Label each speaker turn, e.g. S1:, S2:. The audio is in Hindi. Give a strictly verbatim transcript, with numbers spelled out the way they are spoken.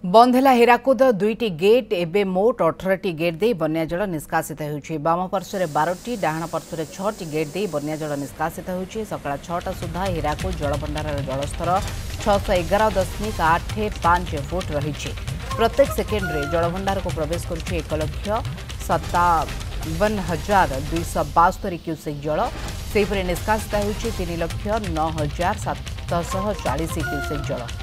S1: बंद है हीराकुद दुईटी गेट एवं मोट अठर टी गेट दे बन्या जल निष्कासित होउछि। बाम पार्श्व बारटी डाहाण पार्श्व छटी गेट दे बन्या जल निष्कासित होउछि। सकाळ छटा सुधा हीराकुद जलभंडार जलस्तर छःश एगार दशमिक आठ पांच फुट रही। प्रत्येक सेकेंड्रे जलभंडार को प्रवेश करुछि एक लक्ष सत्तावन हजार दुईश बास्तरी क्यूसेक जल। सेहीपरि निष्कासित होउछि तीन लक्ष नौ हजार सातश चालीस क्यूसेक जल।